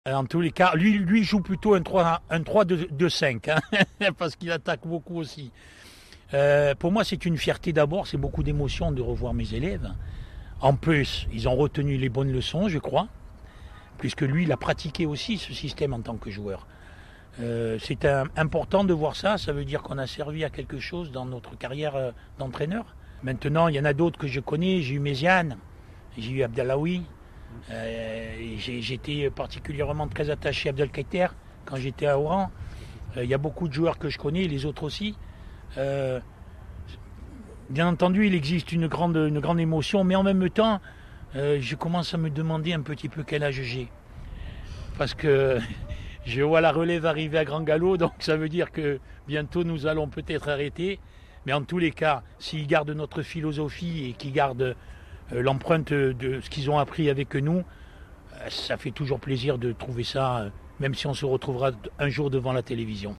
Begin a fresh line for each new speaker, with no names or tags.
En tous les cas, lui joue plutôt un 3-2-5, hein, parce qu'il attaque beaucoup aussi. Pour moi, c'est une fierté d'abord, c'est beaucoup d'émotion de revoir mes élèves. En plus, ils ont retenu les bonnes leçons, je crois, puisque lui, il a pratiqué aussi ce système en tant que joueur. C'est important de voir ça, ça veut dire qu'on a servi à quelque chose dans notre carrière d'entraîneur. Maintenant, il y en a d'autres que je connais, j'ai eu Méziane, j'ai eu Abdallaoui, j'étais particulièrement très attaché à Abdelkader quand j'étais à Oran. Il y a beaucoup de joueurs que je connais, les autres aussi. Bien entendu, il existe une grande émotion, mais en même temps, je commence à me demander un petit peu quel âge j'ai. Parce que je vois la relève arriver à grand galop, donc ça veut dire que bientôt nous allons peut-être arrêter. Mais en tous les cas, s'ils gardent notre philosophie et qu'ils gardent l'empreinte de ce qu'ils ont appris avec nous, ça fait toujours plaisir de trouver ça, même si on se retrouvera un jour devant la télévision.